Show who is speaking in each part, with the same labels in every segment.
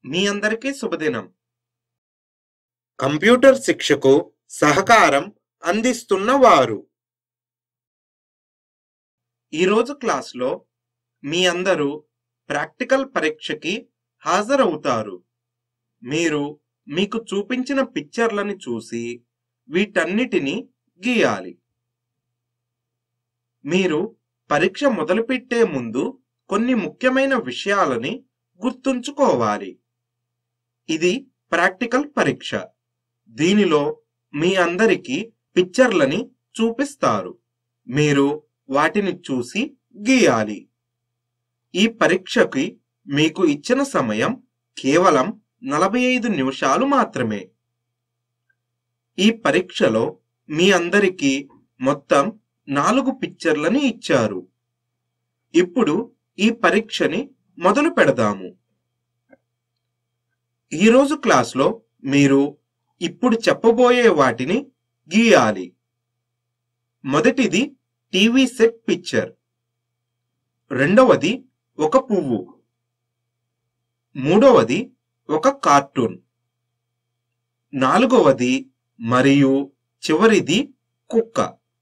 Speaker 1: మీ అందరికీ శుభదినం. కంప్యూటర్ శిక్షకు సహకారం అందిస్తున్న వారు ఈరోజు క్లాస్లో మీ అందరూ ప్రాక్టికల్ పరీక్షకి హాజరవుతారు. మీరు మీకు చూపించిన పిక్చర్లని చూసి వీటన్నిటిని గీయాలి. మీరు పరీక్ష మొదలుపెట్టే ముందు కొన్ని ముఖ్యమైన విషయాలని గుర్తుంచుకోవాలి. ఇది ప్రాక్టికల్ పరీక్ష. దీనిలో మీ అందరికీ పిక్చర్లని చూపిస్తారు. మీరు వాటిని చూసి గీయాలి. ఈ పరీక్షకి మీకు ఇచ్చిన సమయం కేవలం 45 నిమిషాలు మాత్రమే. ఈ పరీక్షలో మీ అందరికీ మొత్తం 4 పిక్చర్లని ఇచ్చారు. ఇప్పుడు ఈ పరీక్షని మొదలు పెడదాము. ఈరోజు క్లాస్లో మీరు ఇప్పుడు చెప్పబోయే వాటిని గీయాలి. మొదటిది టీవీ సెట్ పిక్చర్, రెండవది ఒక పువ్వు, మూడవది ఒక కార్టూన్, నాలుగవది మరియు చివరిది కుక్క.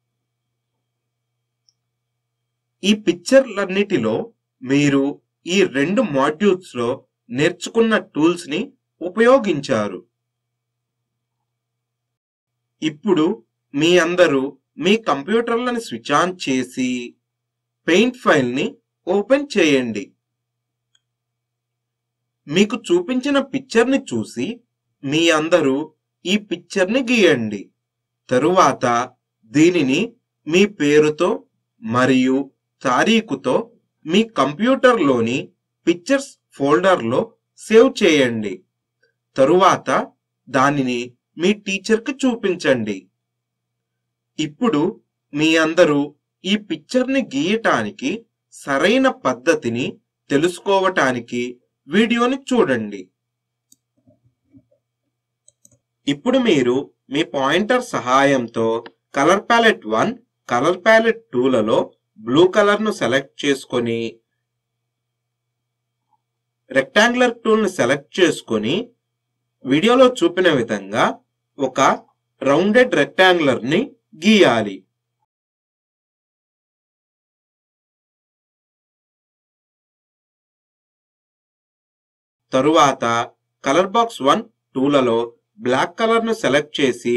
Speaker 1: ఈ పిక్చర్లన్నిటిలో మీరు ఈ 2 మాడ్యూల్స్లో నేర్చుకున్న టూల్స్ ని ఉపయోగించారు. ఇప్పుడు మీ అందరూ మీ కంప్యూటర్లను స్విచ్ ఆన్ చేసి పెయింట్ ఫైల్ ని ఓపెన్ చేయండి. మీకు చూపించిన పిక్చర్ ని చూసి మీ అందరూ ఈ పిక్చర్ ని గీయండి. తరువాత దీనిని మీ పేరుతో మరియు తారీఖుతో మీ కంప్యూటర్లోని పిక్చర్స్ ఫోల్డర్లో సేవ్ చేయండి. తరువాత దానిని మీ టీచర్కి చూపించండి. ఇప్పుడు మీ అందరూ ఈ పిక్చర్ని గీయటానికి సరైన పద్ధతిని తెలుసుకోవటానికి వీడియోని చూడండి. ఇప్పుడు మీరు మీ పాయింటర్ సహాయంతో కలర్ ప్యాలెట్ 1, కలర్ ప్యాలెట్ 2లలో బ్లూ కలర్ను సెలెక్ట్ చేసుకొని రెక్టాంగులర్ టూల్ని సెలెక్ట్ చేసుకొని వీడియోలో చూపిన విధంగా ఒక రౌండెడ్ రెక్టాంగులర్ని గీయాలి. తరువాత కలర్ బాక్స్ 1, 2లలో బ్లాక్ కలర్ను సెలెక్ట్ చేసి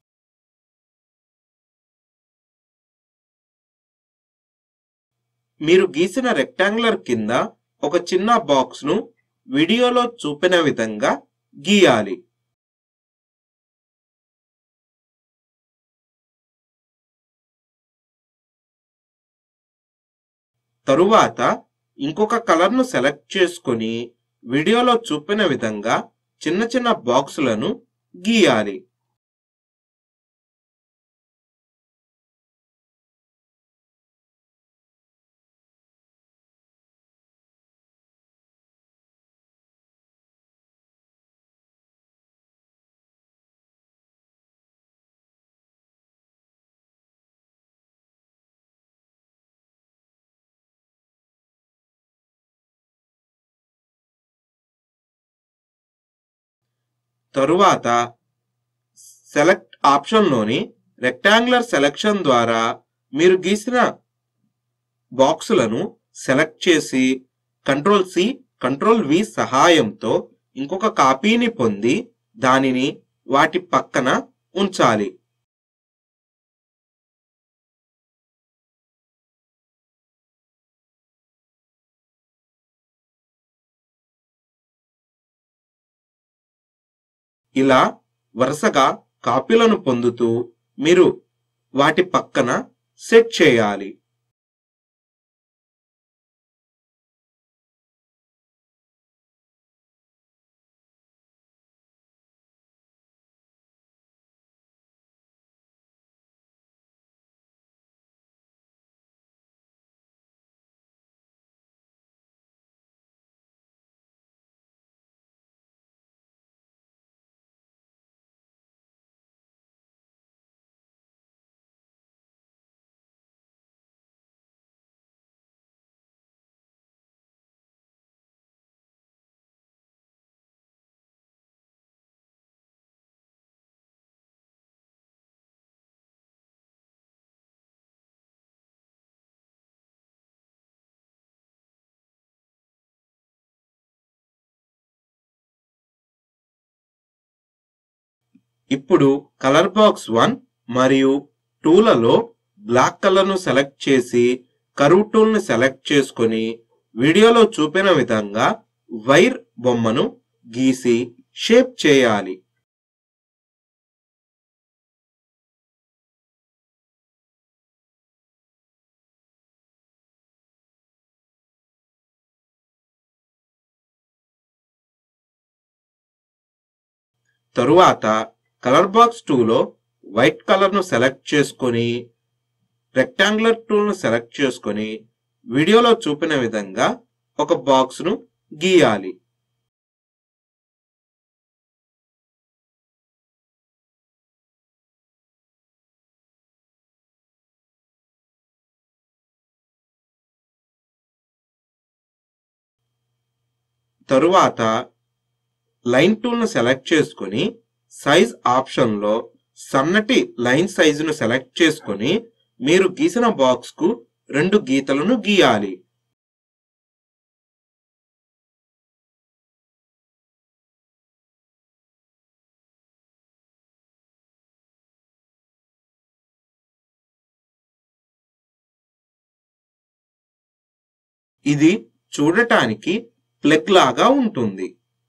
Speaker 1: మీరు గీసిన రెక్టాంగులర్ కింద ఒక చిన్న బాక్స్ ను వీడియోలో చూపిన విధంగా గీయాలి. తరువాత ఇంకొక కలర్ ను సెలెక్ట్ చేసుకొని వీడియోలో చూపిన విధంగా చిన్న చిన్న బాక్సులను గీయాలి. తరువాత సెలెక్ట్ ఆప్షన్లోని రెక్టాంగులర్ సెలెక్షన్ ద్వారా మీరు గీసిన బాక్సులను సెలెక్ట్ చేసి Ctrl+C, Ctrl+V సహాయంతో ఇంకొక కాపీని పొంది దానిని వాటి పక్కన ఉంచాలి. ఇలా వరుసగా కాపీలను పొందుతూ మీరు వాటి పక్కన సెట్ చేయాలి. ఇప్పుడు కలర్ బాక్స్ 1 మరియు 2లలో బ్లాక్ కలర్ను సెలెక్ట్ చేసి కర్వ్ టూల్ని సెలెక్ట్ చేసుకొని వీడియోలో చూపిన విధంగా వైర్ బొమ్మను గీసి షేప్ చేయాలి. తరువాత కలర్ బాక్స్ 2లో వైట్ కలర్ను సెలెక్ట్ చేసుకొని రెక్టాంగులర్ టూల్ను సెలెక్ట్ చేసుకొని వీడియోలో చూపిన విధంగా ఒక బాక్స్ను గీయాలి. తరువాత లైన్ టూల్ను సెలెక్ట్ చేసుకొని సైజ్ ఆప్షన్లో సన్నటి లైన్ సైజును సెలెక్ట్ చేసుకొని మీరు గీసిన బాక్స్కు 2 గీతలను గీయాలి. ఇది చూడటానికి ప్లగ్ లాగా ఉంటుంది.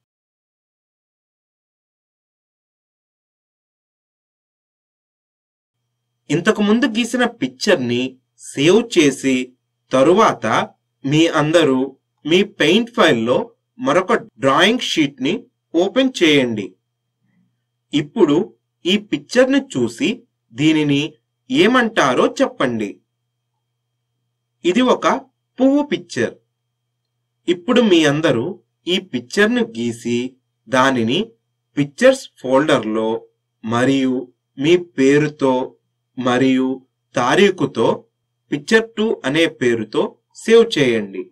Speaker 1: ఇంతకు ముందు గీసిన పిక్చర్ని సేవ్ చేసి తరువాత మీ అందరూ మీ పెయింట్ ఫైల్లో మరొక డ్రాయింగ్ షీట్ని ఓపెన్ చేయండి. ఇప్పుడు ఈ పిక్చర్ని చూసి దీనిని ఏమంటారో చెప్పండి. ఇది ఒక పువ్వు పిక్చర్. ఇప్పుడు మీ అందరూ ఈ పిక్చర్ను గీసి దానిని పిక్చర్స్ ఫోల్డర్లో మరియు మీ పేరుతో మరియు తారీఖుతో పిక్చర్ 2 అనే పేరుతో సేవ్ చేయండి.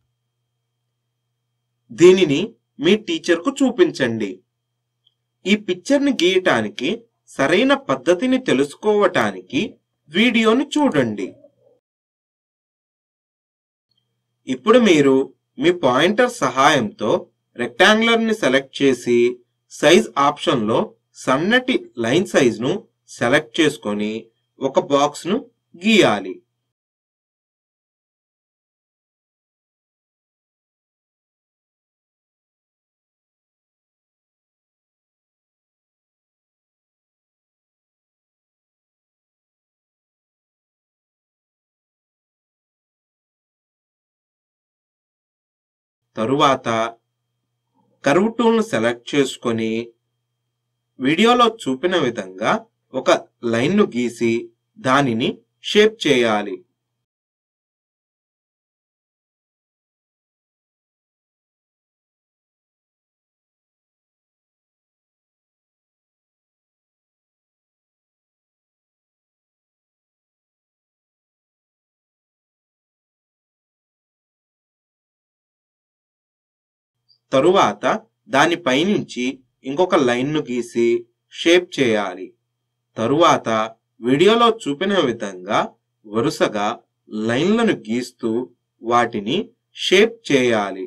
Speaker 1: దీనిని మీ టీచర్కు చూపించండి. ఈ పిక్చర్ని గీయటానికి సరైన పద్ధతిని తెలుసుకోవటానికి వీడియోని చూడండి. ఇప్పుడు మీరు మీ పాయింటర్ సహాయంతో రెక్టాంగులర్ని సెలెక్ట్ చేసి సైజ్ ఆప్షన్లో సన్నటి లైన్ సైజ్ను సెలెక్ట్ చేసుకొని ఒక బాక్స్ను గీయాలి. తరువాత కర్వ్ టూల్ను సెలెక్ట్ చేసుకొని వీడియోలో చూపిన విధంగా ఒక లైన్ను గీసి దానిని షేప్ చేయాలి. తరువాత దానిపైనుంచి ఇంకొక లైన్ను గీసి షేప్ చేయాలి. తరువాత వీడియోలో చూపిన విధంగా వరుసగా లైన్లను గీస్తూ వాటిని షేప్ చేయాలి.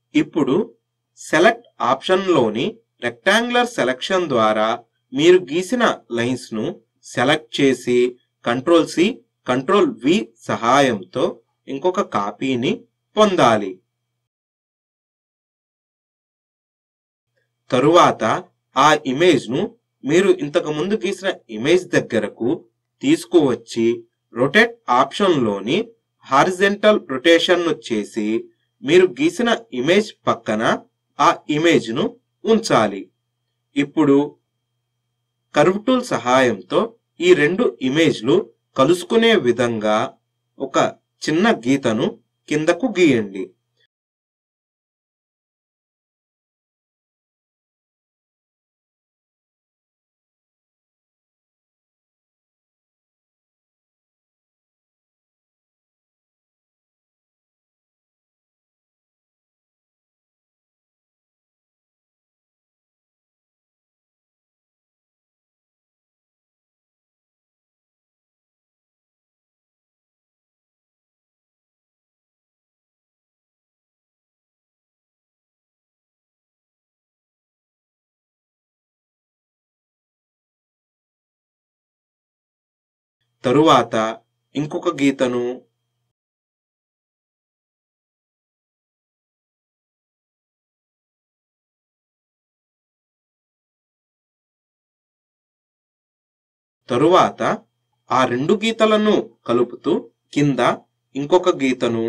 Speaker 1: ఇప్పుడు సెలెక్ట్ ఆప్షన్లోని రెక్టాంగులర్ సెలక్షన్ ద్వారా మీరు గీసిన లైన్స్ను సెలెక్ట్ చేసి కంట్రోల్-C కంట్రోల్-V సహాయంతో ఇంకొక కాపీని పొందాలి. తరువాత ఆ ఇమేజ్ను మీరు ఇంతకు ముందు గీసిన ఇమేజ్ దగ్గరకు తీసుకువచ్చి రొటేట్ ఆప్షన్లోని హారిజంటల్ రొటేషన్ను చేసి మీరు గీసిన ఇమేజ్ పక్కన ఆ ఇమేజ్ను ఉంచాలి. ఇప్పుడు కర్వ్ టూల్ సహాయంతో ఈ రెండు ఇమేజ్లు కలుసుకునే విధంగా ఒక చిన్న గీతను కిందకు గీయండి. తరువాత ఇంకొక గీతను తరువాత ఆ రెండు గీతలను కలుపుతూ కింద ఇంకొక గీతను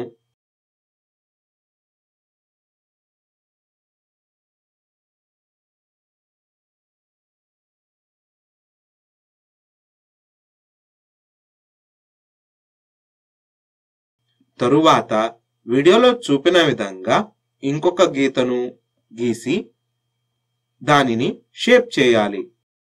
Speaker 1: తరువాత వీడియోలో చూపిన విధంగా ఇంకొక గీతను గీసి దానిని షేప్ చేయాలి.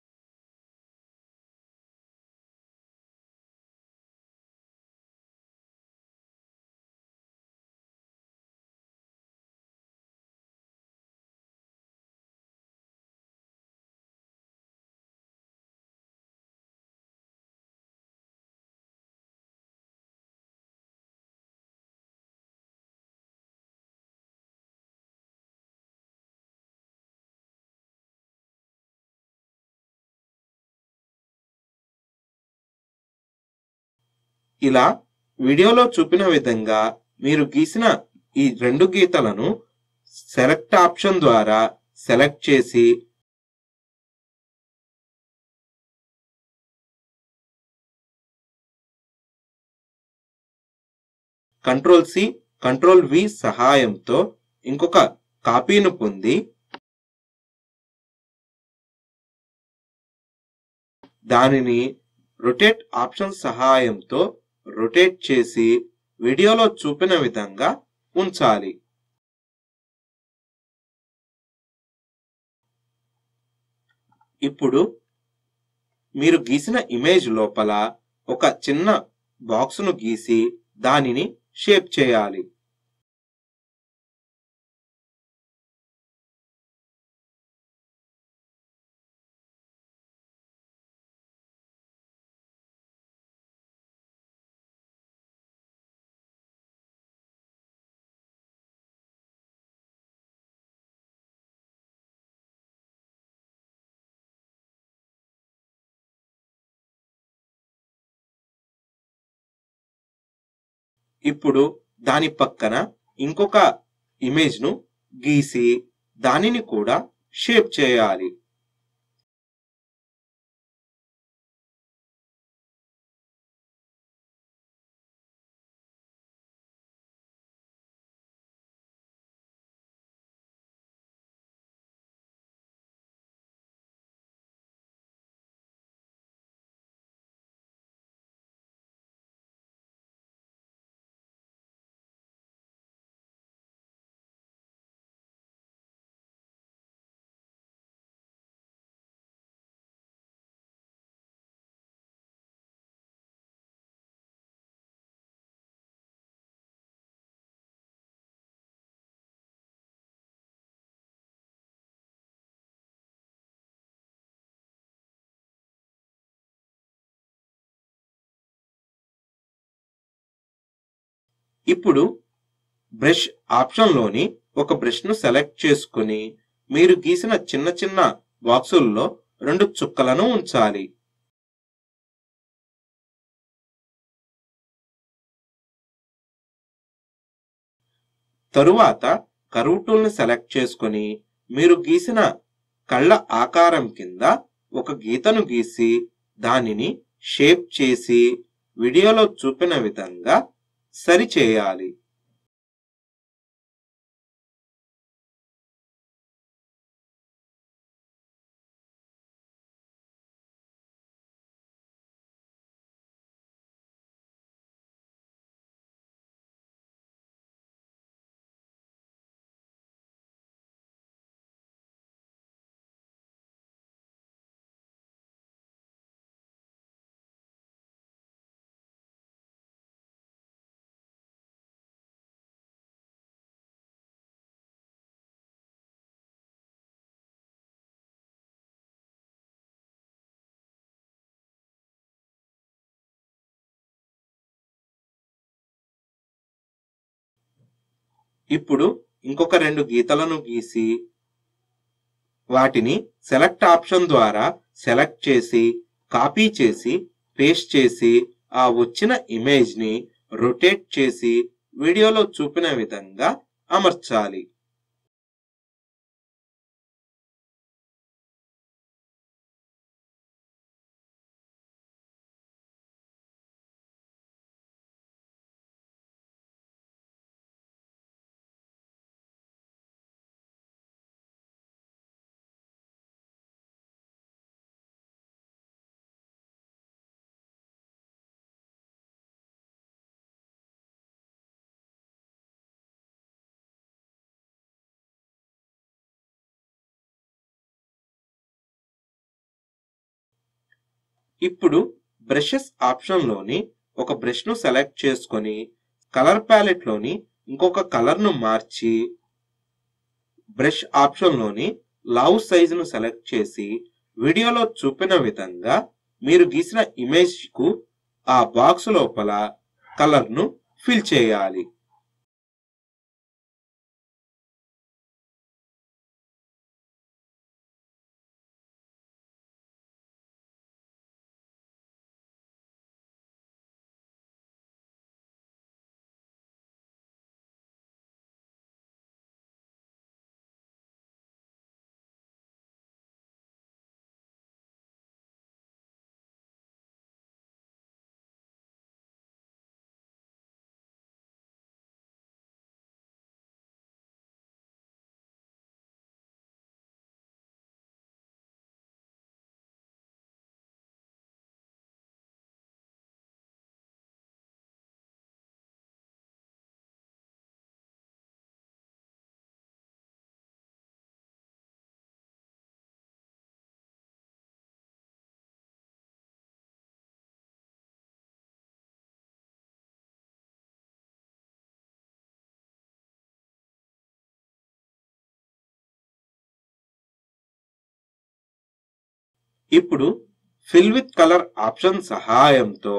Speaker 1: ఇలా వీడియోలో చూపిన విధంగా మీరు గీసిన ఈ రెండు గీతలను సెలెక్ట్ ఆప్షన్ ద్వారా సెలెక్ట్ చేసి కంట్రోల్-C కంట్రోల్-V సహాయంతో ఇంకొక కాపీను పొంది దానిని రొటేట్ ఆప్షన్ సహాయంతో రొటేట్ చేసి వీడియోలో చూపిన విధంగా ఉంచాలి. ఇప్పుడు మీరు గీసిన ఇమేజ్ లోపల ఒక చిన్న బాక్స్ను గీసి దానిని షేప్ చేయాలి. ఇప్పుడు దాని పక్కన ఇంకొక ఇమేజ్ను గీసి దానిని కూడా షేప్ చేయాలి. ఇప్పుడు బ్రష్ ఆప్షన్లోని ఒక బ్రష్ను సెలెక్ట్ చేసుకుని మీరు గీసిన చిన్న చిన్న బాక్సుల్లో 2 చుక్కలను ఉంచాలి. తరువాత కర్వ్ టూల్ని సెలెక్ట్ చేసుకుని మీరు గీసిన కళ్ళ ఆకారం కింద ఒక గీతను గీసి దానిని షేప్ చేసి వీడియోలో చూపిన విధంగా సరిచేయాలి. ఇప్పుడు ఇంకొక 2 గీతలను గీసి వాటిని సెలెక్ట్ ఆప్షన్ ద్వారా సెలెక్ట్ చేసి కాపీ చేసి పేస్ట్ చేసి ఆ వచ్చిన ఇమేజ్ని రొటేట్ చేసి వీడియోలో చూపిన విధంగా అమర్చాలి. ఇప్పుడు బ్రషెస్ ఆప్షన్లోని ఒక బ్రష్ను సెలెక్ట్ చేసుకొని కలర్ ప్యాలెట్లోని ఇంకొక కలర్ను మార్చి బ్రష్ ఆప్షన్లోని లావు సైజును సెలెక్ట్ చేసి వీడియోలో చూపిన విధంగా మీరు గీసిన ఇమేజ్కు ఆ బాక్స్ లోపల కలర్ను ఫిల్ చేయాలి. ఇప్పుడు ఫిల్ విత్ కలర్ ఆప్షన్ సహాయంతో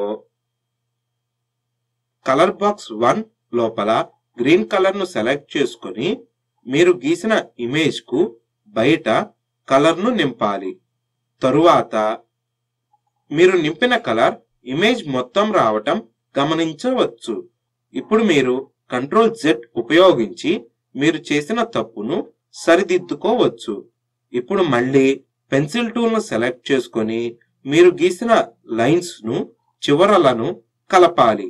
Speaker 1: కలర్ బాక్స్ 1 లోపల గ్రీన్ కలర్ ను సెలెక్ట్ చేసుకొని మీరు గీసిన ఇమేజ్ కు బయట కలర్ ను నింపాలి. తరువాత మీరు నింపిన కలర్ ఇమేజ్ మొత్తం రావటం గమనించవచ్చు. ఇప్పుడు మీరు Ctrl+Z ఉపయోగించి మీరు చేసిన తప్పును సరిదిద్దుకోవచ్చు. ఇప్పుడు మళ్ళీ పెన్సిల్ టూల్ ను సెలెక్ట్ చేసుకొని మీరు గీసిన లైన్స్ ను చివరలను కలపాలి.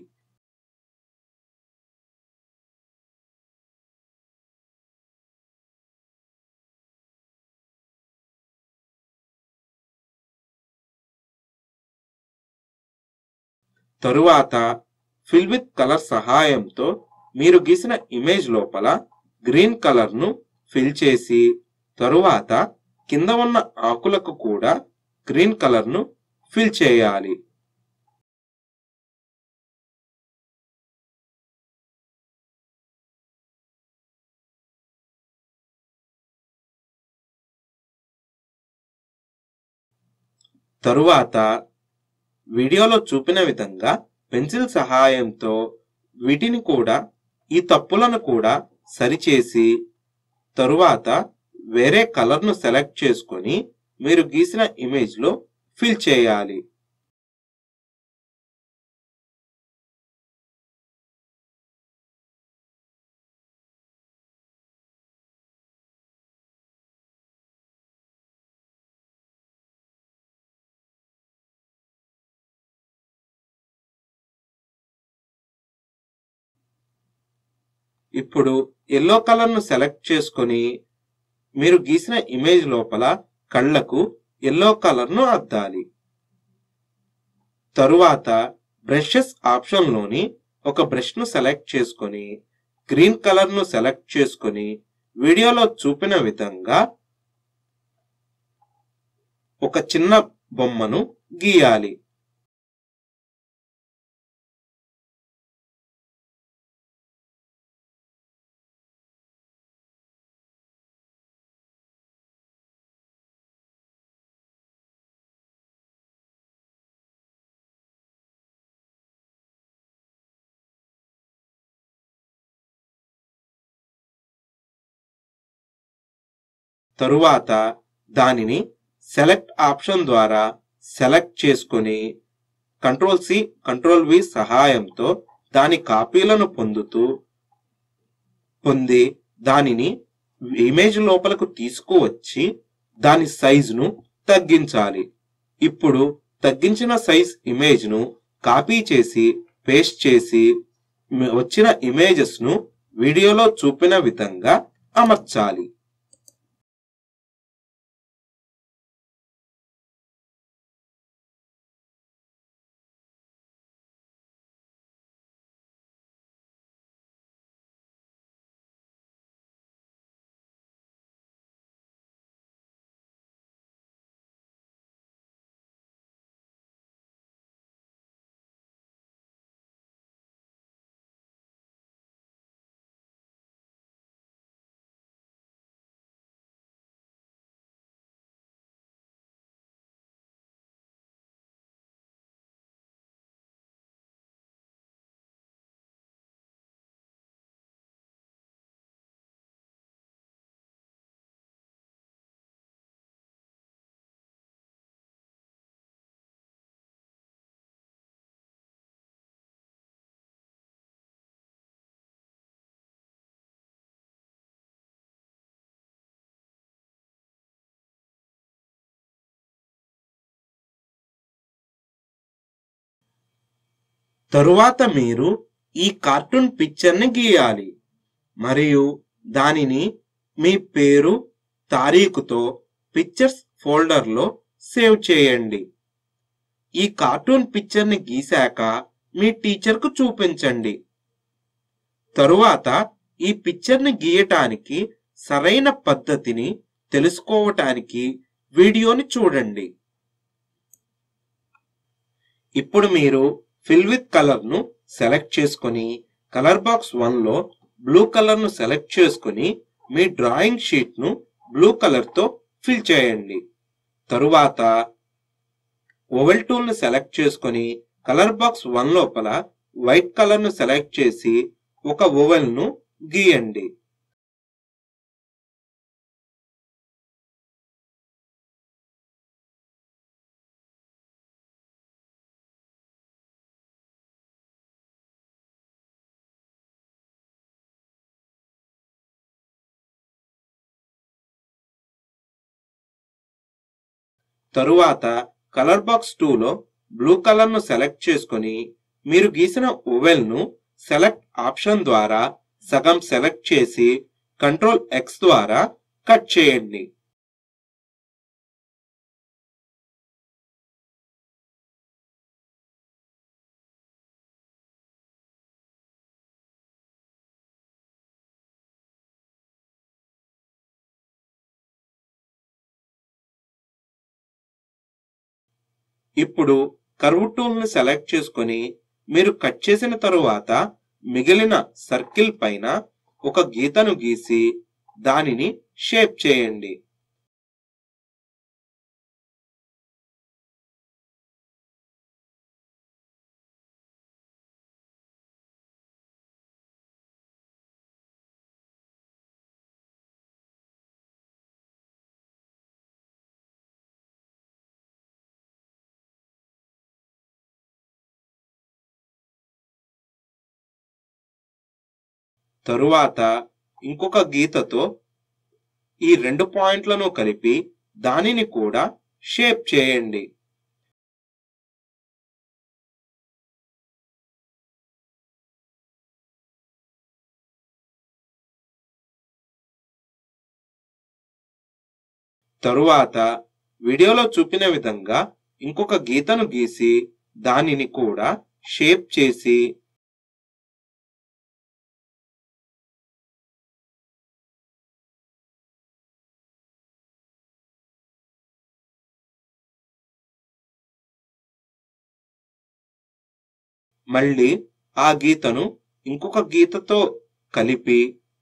Speaker 1: తరువాత ఫిల్ విత్ కలర్ సహాయంతో మీరు గీసిన ఇమేజ్ లోపల గ్రీన్ కలర్ ను ఫిల్ చేసి తరువాత కింద ఉన్న ఆకులకు కూడా గ్రీన్ కలర్ ను ఫిల్ చేయాలి. తరువాత వీడియోలో చూపిన విధంగా పెన్సిల్ సహాయంతో వీటిని కూడా ఈ తప్పులను కూడా సరిచేసి తరువాత వేరే కలర్ను సెలెక్ట్ చేసుకొని మీరు గీసిన ఇమేజ్లో ఫిల్ చేయాలి. ఇప్పుడు యెల్లో కలర్ను సెలెక్ట్ చేసుకొని మీరు గీసిన ఇమేజ్ లోపల కళ్ళకు యెల్లో కలర్ను అద్దాలి. తరువాత బ్రషెస్ ఆప్షన్లోని ఒక బ్రష్ను సెలెక్ట్ చేసుకొని గ్రీన్ కలర్ను సెలెక్ట్ చేసుకొని వీడియోలో చూపిన విధంగా ఒక చిన్న బొమ్మను గీయాలి. తరువాత దానిని సెలెక్ట్ ఆప్షన్ ద్వారా సెలెక్ట్ చేసుకొని కంట్రోల్-C కంట్రోల్-V సహాయంతో దాని కాపీలను పొంది దానిని ఇమేజ్ లోపలకు తీసుకువచ్చి దాని సైజును తగ్గించాలి. ఇప్పుడు తగ్గించిన సైజ్ ఇమేజ్ను కాపీ చేసి పేస్ట్ చేసి వచ్చిన ఇమేజెస్ను వీడియోలో చూపిన విధంగా అమర్చాలి. తరువాత మీరు ఈ కార్టూన్ పిక్చర్ని గీయాలి మరియు దానిని మీ పేరు తారీఖుతో పిక్చర్స్ ఫోల్డర్లో సేవ్ చేయండి. ఈ కార్టూన్ పిక్చర్ని గీశాక మీ టీచర్కు చూపించండి. తరువాత ఈ పిక్చర్ని గీయటానికి సరైన పద్ధతిని తెలుసుకోవటానికి వీడియోని చూడండి. ఇప్పుడు మీరు ఫిల్ విత్ కలర్ను సెలెక్ట్ చేసుకొని కలర్ బాక్స్ 1లో బ్లూ కలర్ను సెలెక్ట్ చేసుకొని మీ డ్రాయింగ్ షీట్ను బ్లూ కలర్తో ఫిల్ చేయండి. తరువాత ఓవెల్ టూల్ను సెలెక్ట్ చేసుకొని కలర్ బాక్స్ 1 లోపల వైట్ కలర్ను సెలెక్ట్ చేసి ఒక ఓవెల్ను గీయండి. తరువాత కలర్ బాక్స్ 2లో బ్లూ కలర్ను సెలెక్ట్ చేసుకొని మీరు గీసిన ఓవెల్ను సెలెక్ట్ ఆప్షన్ ద్వారా సగం సెలెక్ట్ చేసి కంట్రోల్-X ద్వారా కట్ చేయండి. ఇప్పుడు కర్వ్ టూల్ని సెలెక్ట్ చేసుకొని మీరు కట్ చేసిన తరువాత మిగిలిన సర్కిల్ పైన ఒక గీతను గీసి దానిని షేప్ చేయండి. తరువాత ఇంకొక గీతతో ఈ 2 పాయింట్లను కలిపి దానిని కూడా షేప్ చేయండి. తరువాత వీడియోలో చూపిన విధంగా ఇంకొక గీతను గీసి దానిని కూడా షేప్ చేసి మళ్ళీ ఆ గీతను ఇంకొక గీతతో కలిపి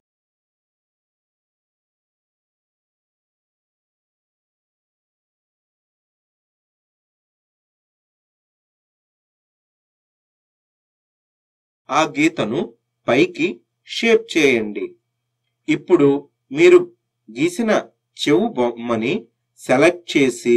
Speaker 1: ఆ గీతను పైకి షేప్ చేయండి. ఇప్పుడు మీరు గీసిన చెవు బొమ్మని సెలెక్ట్ చేసి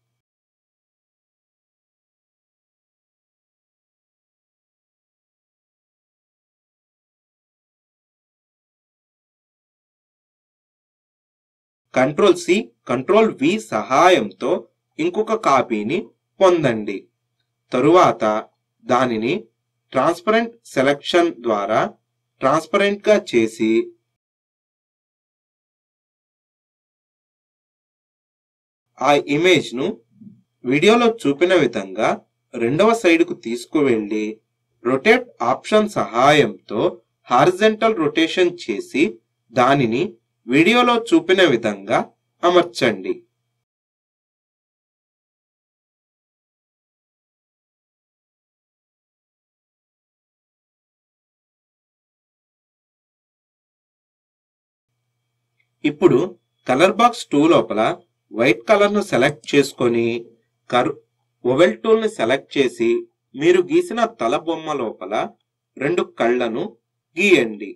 Speaker 1: Ctrl+C, Ctrl+V సహాయంతో ఇంకొక కాపీని పొందండి. తరువాత దానిని ట్రాన్స్పరెంట్ సెలెక్షన్ ద్వారా ట్రాన్స్పరెంట్ గా చేసి ఆ ఇమేజ్ ను వీడియోలో చూపిన విధంగా రెండవ సైడ్ కు తీసుకువెళ్ళి రొటేట్ ఆప్షన్ సహాయంతో హారిజాంటల్ రొటేషన్ చేసి దానిని వీడియోలో చూపిన విధంగా అమర్చండి. ఇప్పుడు కలర్ బాక్స్ 2 లోపల వైట్ కలర్ ను సెలెక్ట్ చేసుకొని ఓవెల్ టూల్ ని సెలెక్ట్ చేసి మీరు గీసిన తల బొమ్మ లోపల 2 కళ్ళను గీయండి.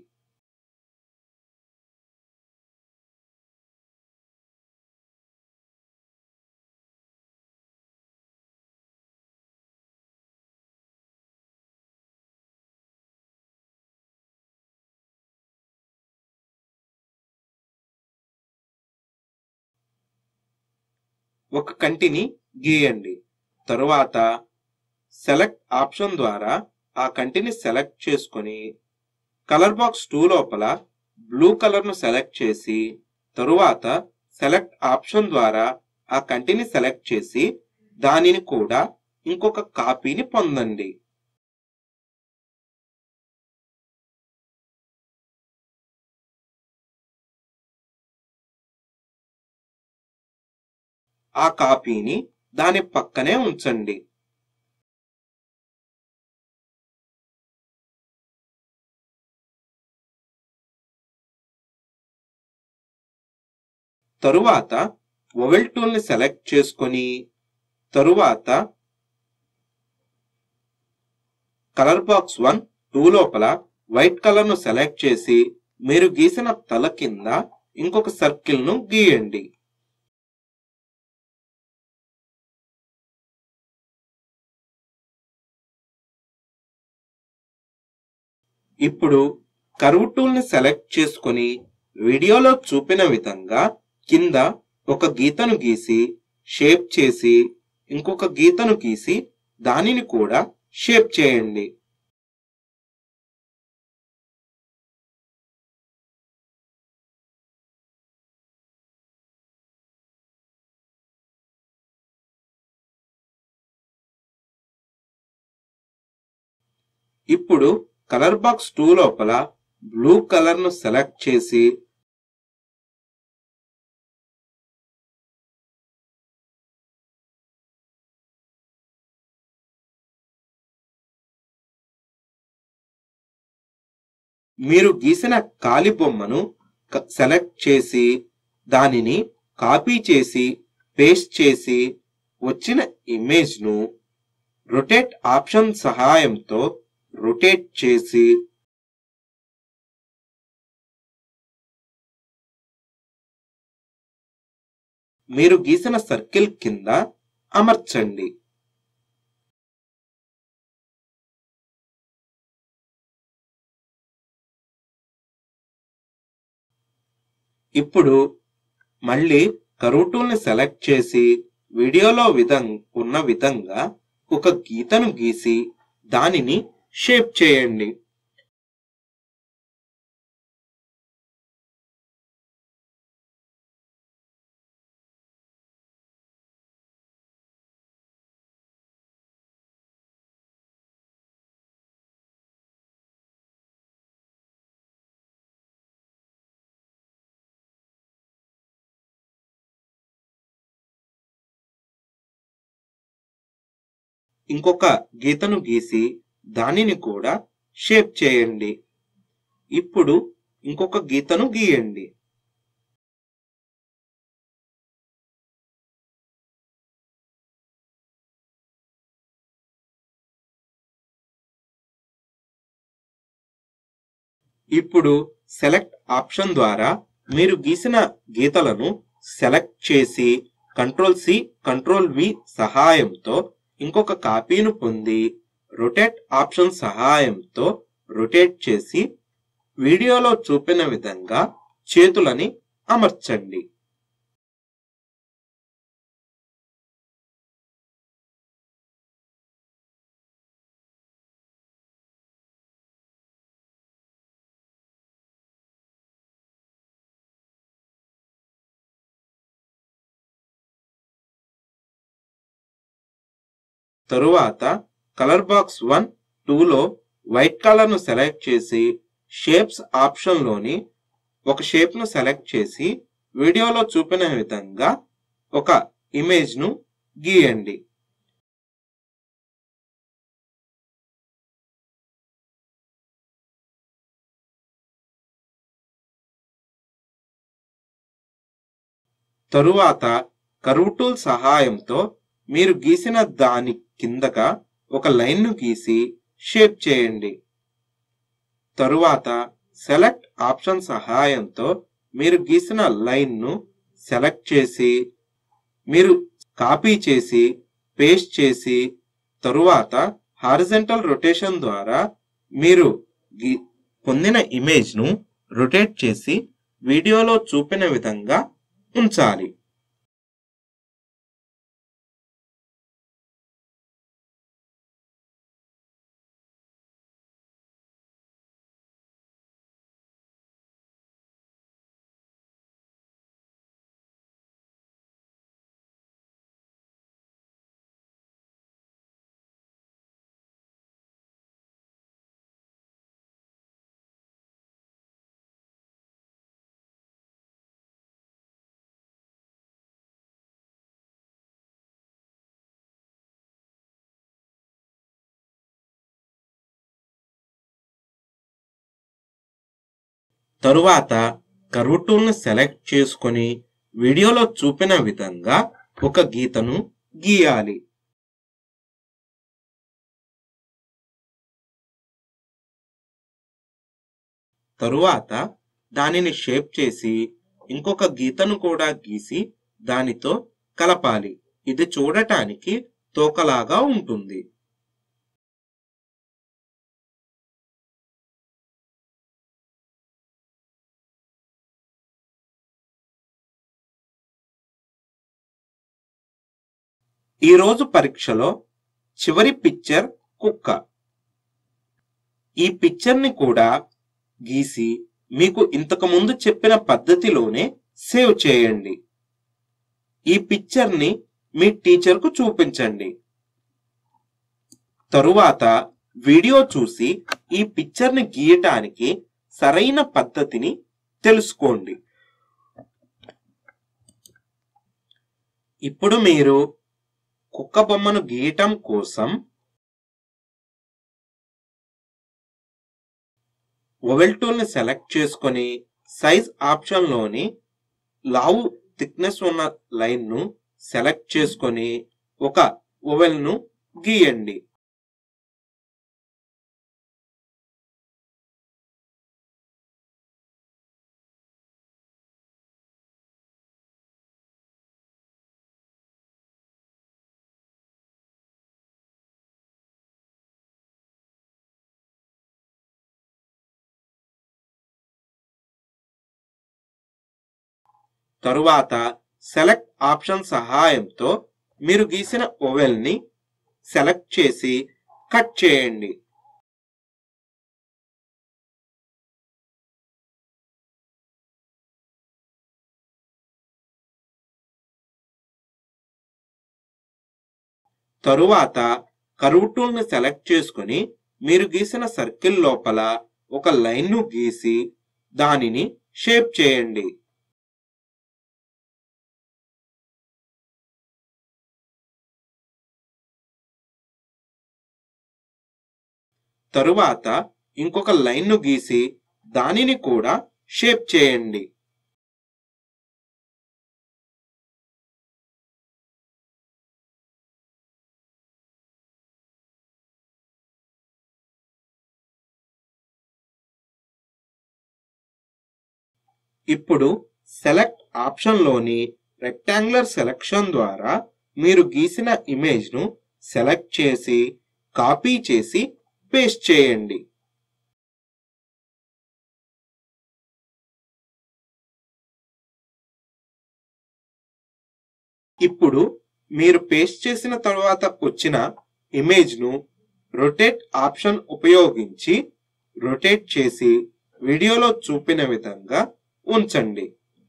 Speaker 1: ఒక కంటిని గీయండి. తరువాత సెలెక్ట్ ఆప్షన్ ద్వారా ఆ కంటిని సెలెక్ట్ చేసుకొని కలర్ బాక్స్ 2 లోపల బ్లూ కలర్ ను సెలెక్ట్ చేసి తరువాత సెలెక్ట్ ఆప్షన్ ద్వారా ఆ కంటిని సెలెక్ట్ చేసి దానిని కూడా ఇంకొక కాపీని పొందండి. ఆ కాపీని దాని పక్కనే ఉంచండి. తరువాత ఓవెల్ టూల్ ని సెలెక్ట్ చేసుకొని తరువాత కలర్ బాక్స్ 1, 2 లోపల వైట్ కలర్ ను సెలెక్ట్ చేసి మీరు గీసిన తల కింద ఇంకొక సర్కిల్ ను గీయండి. ఇప్పుడు కర్వ్ టూల్ ని సెలెక్ట్ చేసుకొని వీడియోలో చూపిన విధంగా కింద ఒక గీతను గీసి షేప్ చేసి ఇంకొక గీతను గీసి దానిని కూడా షేప్ చేయండి. ఇప్పుడు కలర్ బాక్స్ 2 లోపల బ్లూ కలర్ ను సెలెక్ట్ చేసి మీరు గీసిన కాలి బొమ్మను సెలెక్ట్ చేసి దానిని కాపీ చేసి పేస్ట్ చేసి వచ్చిన ఇమేజ్ ను రొటేట్ ఆప్షన్ సహాయంతో రొటేట్ చేసి మీరు గీసిన సర్కిల్ కింద అమర్చండి. ఇప్పుడు మళ్ళీ కర్వ్ టూల్ని సెలెక్ట్ చేసి వీడియోలో ఉన్న విధంగా ఒక గీతను గీసి దానిని షేప్ చేయండి. ఇంకొక గీతను గీసి దానిని కూడా షేప్ చేయండి. ఇప్పుడు ఇంకొక గీతను గీయండి. ఇప్పుడు సెలెక్ట్ ఆప్షన్ ద్వారా మీరు గీసిన గీతలను సెలెక్ట్ చేసి Ctrl+C Ctrl+V సహాయంతో ఇంకొక కాపీను పొంది రొటేట్ ఆప్షన్ సహాయంతో రొటేట్ చేసి వీడియోలో చూపిన విధంగా చేతులని అమర్చండి. తరువాత కలర్ బాక్స్ 1, 2లో వైట్ కలర్ ను సెలెక్ట్ చేసి షేప్స్ ఆప్షన్ లోని ఒక షేప్ ను సెలెక్ట్ చేసి వీడియోలో చూపిన విధంగా ఒక ఇమేజ్ ను గీయండి. తరువాత కర్వ్ టూల్ సహాయంతో మీరు గీసిన దాని కిందగా ఒక లైన్ ను గీసి షేప్ చేయండి. తరువాత సెలెక్ట్ ఆప్షన్ సహాయంతో మీరు గీసిన లైన్ ను సెలెక్ట్ చేసి మీరు కాపీ చేసి పేస్ట్ చేసి తరువాత హారిజాంటల్ రొటేషన్ ద్వారా మీరు పొందిన ఇమేజ్ ను రొటేట్ చేసి వీడియోలో చూపిన విధంగా ఉంచాలి. తరువాత కర్వ్ టూల్ ను సెలెక్ట్ చేసుకొని వీడియోలో చూపిన విధంగా ఒక గీతను గీయాలి. తరువాత దానిని షేప్ చేసి ఇంకొక గీతను కూడా గీసి దానితో కలపాలి. ఇది చూడటానికి తోకలాగా ఉంటుంది. ఈరోజు పరీక్షలో చివరి పిక్చర్ కుక్క. ఈ పిక్చర్ ని కూడా గీసి మీకు ఇంతకు ముందు చెప్పిన పద్ధతిలోనే సేవ్ చేయండి. ఈ పిక్చర్ ని మీ టీచర్ కు చూపించండి. తరువాత వీడియో చూసి ఈ పిక్చర్ ని గీయటానికి సరైన పద్ధతిని తెలుసుకోండి. ఇప్పుడు మీరు కుక్క బొమ్మను గీయటం కోసం ఓవెల్ టూల్ ని సెలెక్ట్ చేసుకొని సైజ్ ఆప్షన్ లోని లావు థిక్నెస్ ఉన్న లైన్ ను సెలెక్ట్ చేసుకొని ఒక ఓవెల్ ను గీయండి. తరువాత సెలెక్ట్ ఆప్షన్ సహాయంతో మీరు గీసిన ఓవెల్ని సెలెక్ట్ చేసి కట్ చేయండి. తరువాత కర్వ్ టూల్ని సెలెక్ట్ చేసుకుని మీరు గీసిన సర్కిల్ లోపల ఒక లైన్ను గీసి దానిని షేప్ చేయండి. తరువాత ఇంకొక లైన్ను గీసి దానిని కూడా షేప్ చేయండి. ఇప్పుడు సెలెక్ట్ ఆప్షన్లోని రెక్టాంగులర్ సెలెక్షన్ ద్వారా మీరు గీసిన ఇమేజ్ను సెలెక్ట్ చేసి కాపీ చేసి పేస్ట్ చేయండి. ఇప్పుడు మీరు పేస్ట్ చేసిన తరువాత వచ్చిన ఇమేజ్ను రొటేట్ ఆప్షన్ ఉపయోగించి రొటేట్ చేసి వీడియోలో చూపిన విధంగా ఉంచండి.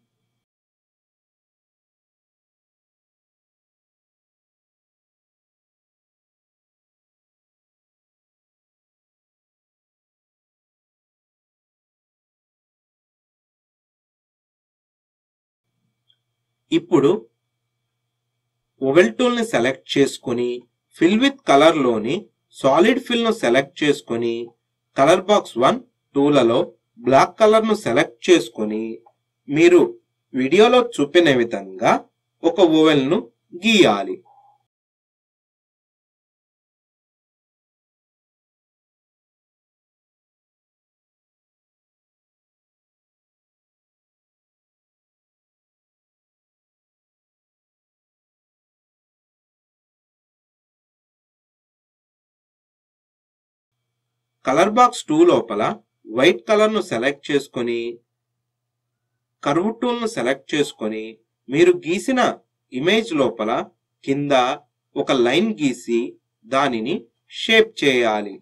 Speaker 1: ఇప్పుడు ఓవెల్ టూల్ని సెలెక్ట్ చేసుకుని ఫిల్ విత్ కలర్లోని సాలిడ్ ఫిల్ను సెలెక్ట్ చేసుకుని కలర్ బాక్స్ 1, 2లలో బ్లాక్ కలర్ను సెలెక్ట్ చేసుకుని మీరు వీడియోలో చూపిన విధంగా ఒక ఓవెల్ను గీయాలి. కలర్ బాక్స్ 2 లోపల వైట్ కలర్ను సెలెక్ట్ చేసుకొని కర్వ్ టూల్ను సెలెక్ట్ చేసుకొని మీరు గీసిన ఇమేజ్ లోపల కింద ఒక లైన్ గీసి దానిని షేప్ చేయాలి.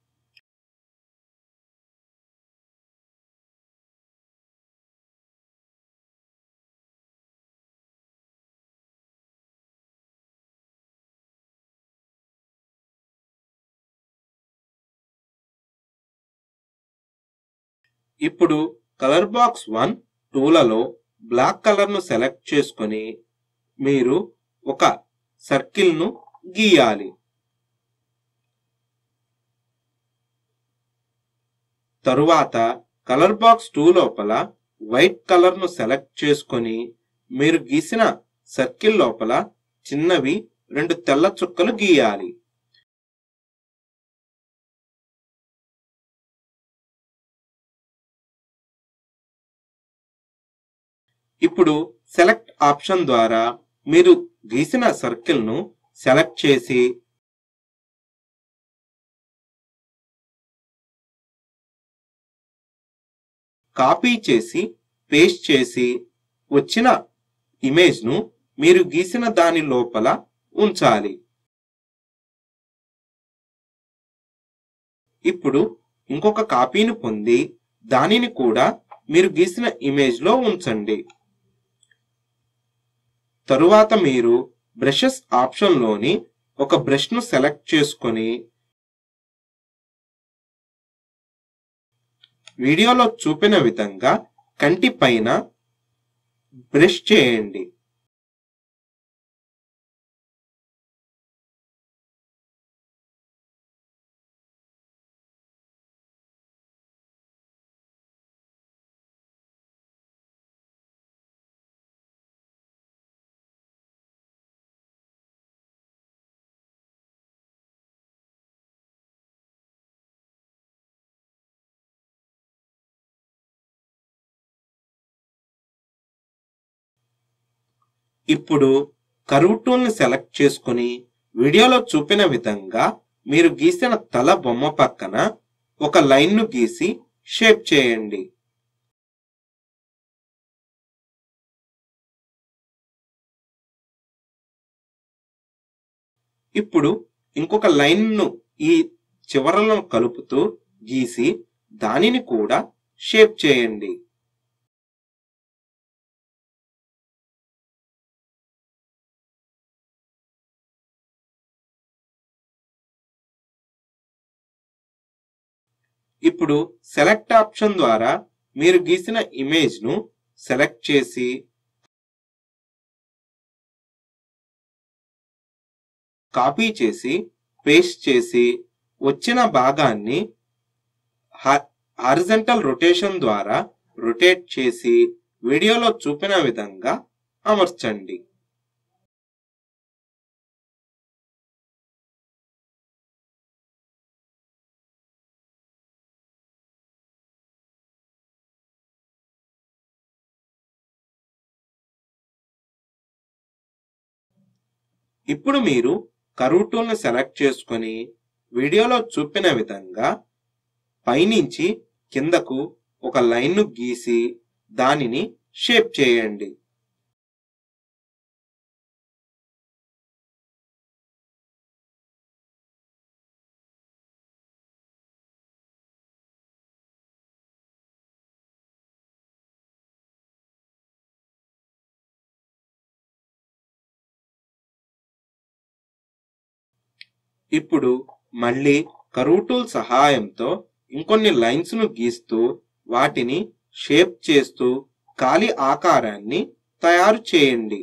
Speaker 1: ఇప్పుడు కలర్ బాక్స్ 1, 2లలో బ్లాక్ కలర్ను సెలెక్ట్ చేసుకొని మీరు ఒక సర్కిల్ను గీయాలి. తరువాత కలర్ బాక్స్ 2 లోపల వైట్ కలర్ను సెలెక్ట్ చేసుకొని మీరు గీసిన సర్కిల్ లోపల చిన్నవి 2 తెల్ల చుక్కలు గీయాలి. ఇప్పుడు సెలెక్ట్ ఆప్షన్ ద్వారా మీరు గీసిన సర్కిల్ను సెలెక్ట్ చేసి కాపీ చేసి పేస్ట్ చేసి వచ్చిన ఇమేజ్ను మీరు గీసిన దాని లోపల ఉంచాలి. ఇప్పుడు ఇంకొక కాపీని పొంది దానిని కూడా మీరు గీసిన ఇమేజ్లో ఉంచండి. తరువాత మీరు బ్రషెస్ ఆప్షన్లోని ఒక బ్రష్ను సెలెక్ట్ చేసుకొని వీడియోలో చూపిన విధంగా కంటి పైన బ్రష్ చేయండి. ఇప్పుడు కర్వ్ టూల్ని సెలెక్ట్ చేసుకుని వీడియోలో చూపిన విధంగా మీరు గీసిన తల బొమ్మ పక్కన ఒక లైన్ను గీసి షేప్ చేయండి. ఇప్పుడు ఇంకొక లైన్ను ఈ చివరలను కలుపుతూ గీసి దానిని కూడా షేప్ చేయండి. ఇప్పుడు సెలెక్ట్ ఆప్షన్ ద్వారా మీరు గీసిన ఇమేజ్ను సెలెక్ట్ చేసి కాపీ చేసి పేస్ట్ చేసి వచ్చిన భాగాన్ని హారిజంటల్ రొటేషన్ ద్వారా రొటేట్ చేసి వీడియోలో చూపిన విధంగా అమర్చండి. ఇప్పుడు మీరు కర్వ్ టూల్ ని సెలెక్ట్ చేసుకొని వీడియోలో చూపిన విధంగా పైనుంచి కిందకు ఒక లైన్ ను గీసి దానిని షేప్ చేయండి. ఇప్పుడు మళ్ళీ కర్వ్ టూల్ సహాయంతో ఇంకొన్ని లైన్స్ ను గీస్తూ వాటిని షేప్ చేస్తూ ఖాళీ ఆకారాన్ని తయారు చేయండి.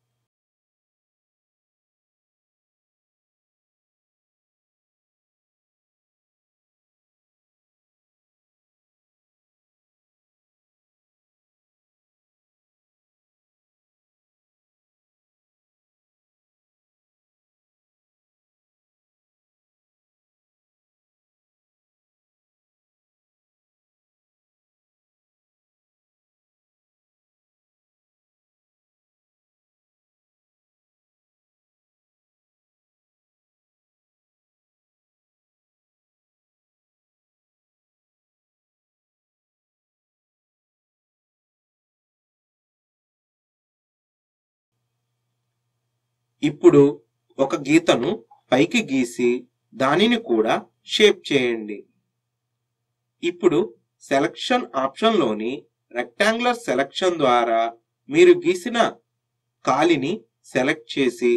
Speaker 1: ఇప్పుడు ఒక గీతను పైకి గీసి దానిని కూడా షేప్ చేయండి. ఇప్పుడు సెలక్షన్ ఆప్షన్లోని రెక్టాంగులర్ సెలక్షన్ ద్వారా మీరు గీసిన ఖాళీని సెలెక్ట్ చేసి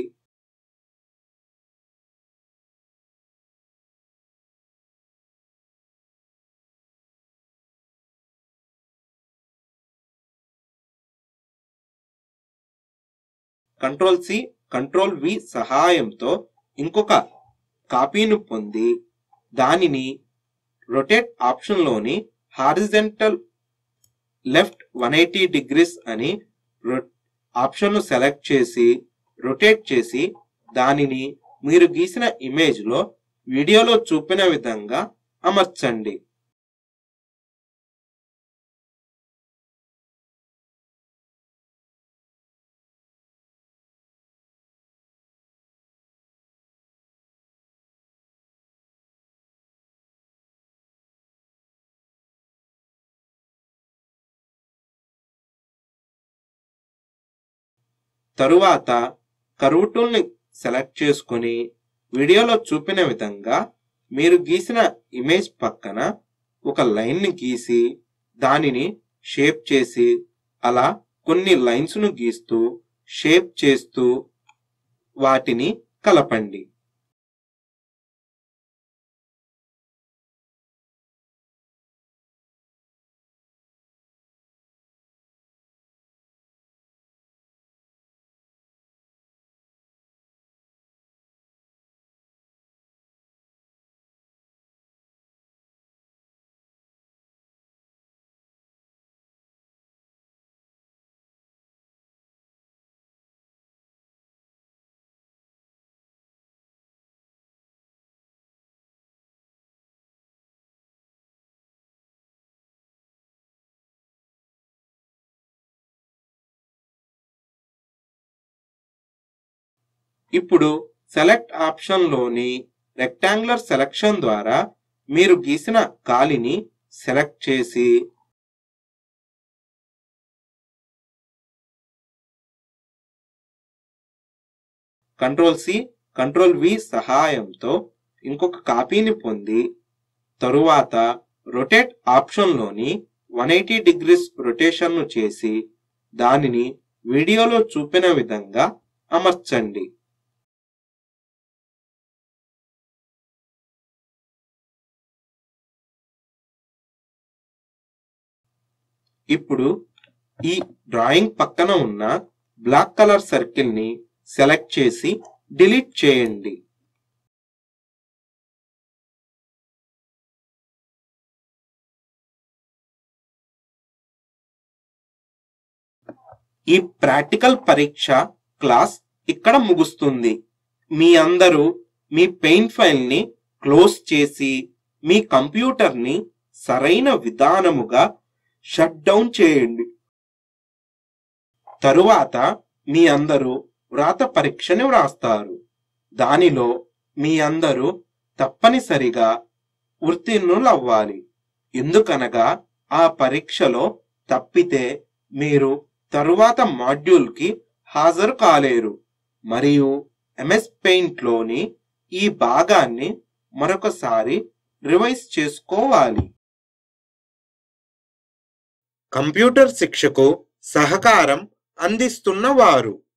Speaker 1: Ctrl+C Ctrl+V సహాయంతో ఇంకొక కాపీను పొంది దానిని రొటేట్ ఆప్షన్లోని హారిజంటల్ లెఫ్ట్ 180 degrees అని ఆప్షన్ను సెలెక్ట్ చేసి రొటేట్ చేసి దానిని మీరు గీసిన ఇమేజ్లో వీడియోలో చూపిన విధంగా అమర్చండి. తరువాత కర్వ్ టూల్ ని సెలెక్ట్ చేసుకొని వీడియోలో చూపిన విధంగా మీరు గీసిన ఇమేజ్ పక్కన ఒక లైన్ ని గీసి దానిని షేప్ చేసి అలా కొన్ని లైన్స్ ను గీస్తూ షేప్ చేస్తూ వాటిని కలపండి. ఇప్పుడు సెలెక్ట్ ఆప్షన్లోని రెక్టాంగులర్ సెలక్షన్ ద్వారా మీరు గీసిన ఖాళీని సెలెక్ట్ చేసి Ctrl+C కంట్రోల్ వి సహాయంతో ఇంకొక కాపీని పొంది తరువాత రొటేట్ ఆప్షన్లోని 180 డిగ్రీస్ రొటేషన్ను చేసి దానిని వీడియోలో చూపిన విధంగా అమర్చండి. ఇప్పుడు ఈ డ్రాయింగ్ పక్కన ఉన్న బ్లాక్ కలర్ సర్కిల్ ని సెలెక్ట్ చేసి డిలీట్ చేయండి. ఈ ప్రాక్టికల్ పరీక్ష క్లాస్ ఇక్కడ ముగుస్తుంది. మీ అందరూ మీ పెయింట్ ఫైల్ ని క్లోజ్ చేసి మీ కంప్యూటర్ని సరైన విధానముగా షట్ డౌన్ చేయండి. తరువాత మీ అందరూ వ్రాత పరీక్షని వ్రాస్తారు. దానిలో మీ అందరూ తప్పనిసరిగా ఉత్తీర్ణులవ్వాలి. ఎందుకనగా ఆ పరీక్షలో తప్పితే మీరు తరువాత మాడ్యూల్కి హాజరు కాలేరు మరియు ఎంఎస్ పెయింట్లోని ఈ భాగాన్ని మరొకసారి రివైజ్ చేసుకోవాలి. కంప్యూటర్ శిక్షకు సహకారం అందిస్తున్న వారు